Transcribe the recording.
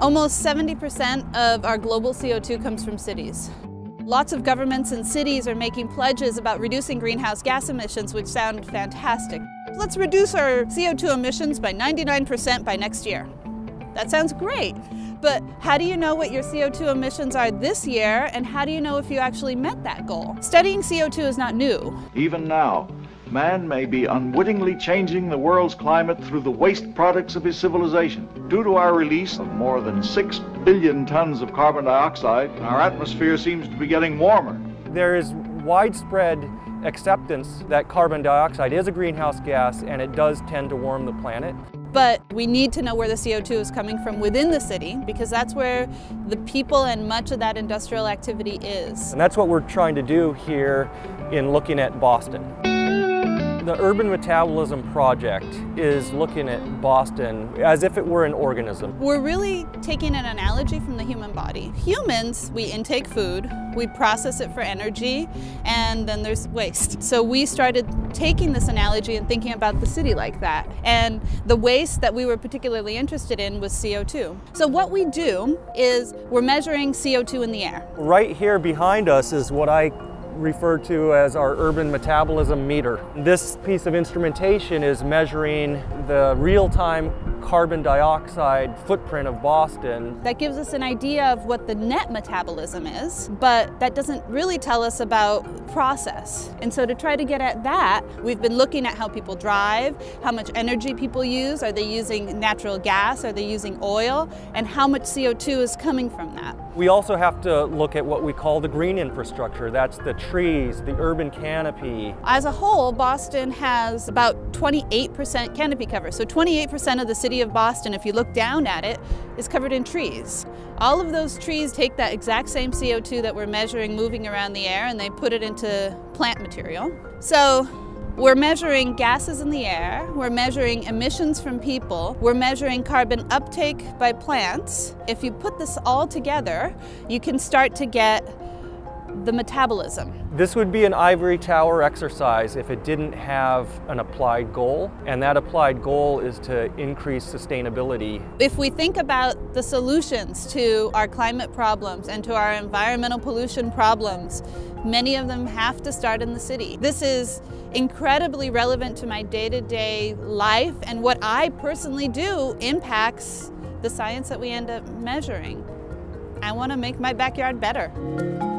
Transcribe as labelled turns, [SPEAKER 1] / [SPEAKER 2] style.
[SPEAKER 1] Almost 70% of our global CO2 comes from cities. Lots of governments and cities are making pledges about reducing greenhouse gas emissions, which sound fantastic. Let's reduce our CO2 emissions by 99% by next year. That sounds great, but how do you know what your CO2 emissions are this year, and how do you know if you actually met that goal? Studying CO2 is not new.
[SPEAKER 2] Even now, man may be unwittingly changing the world's climate through the waste products of his civilization. Due to our release of more than 6 billion tons of carbon dioxide, our atmosphere seems to be getting warmer.
[SPEAKER 3] There is widespread acceptance that carbon dioxide is a greenhouse gas and it does tend to warm the planet.
[SPEAKER 1] But we need to know where the CO2 is coming from within the city, because that's where the people and much of that industrial activity is.
[SPEAKER 3] And that's what we're trying to do here in looking at Boston. The Urban Metabolism Project is looking at Boston as if it were an organism.
[SPEAKER 1] We're really taking an analogy from the human body. Humans, we intake food, we process it for energy, and then there's waste. So we started taking this analogy and thinking about the city like that. And the waste that we were particularly interested in was CO2. So what we do is we're measuring CO2 in the air.
[SPEAKER 3] Right here behind us is what I refer to as our urban metabolism meter. This piece of instrumentation is measuring the real-time carbon dioxide footprint of Boston.
[SPEAKER 1] That gives us an idea of what the net metabolism is, but that doesn't really tell us about process. And so to try to get at that, we've been looking at how people drive, how much energy people use, are they using natural gas, are they using oil, and how much CO2 is coming from that.
[SPEAKER 3] We also have to look at what we call the green infrastructure. That's the trees, the urban canopy.
[SPEAKER 1] As a whole, Boston has about 28% canopy cover. So 28% of the city of Boston, if you look down at it, is covered in trees. All of those trees take that exact same CO2 that we're measuring moving around the air, and they put it into plant material. So we're measuring gases in the air, we're measuring emissions from people, we're measuring carbon uptake by plants. If you put this all together, you can start to get the metabolism.
[SPEAKER 3] This would be an ivory tower exercise if it didn't have an applied goal, and that applied goal is to increase sustainability.
[SPEAKER 1] If we think about the solutions to our climate problems and to our environmental pollution problems, many of them have to start in the city. This is incredibly relevant to my day-to-day life, and what I personally do impacts the science that we end up measuring. I want to make my backyard better.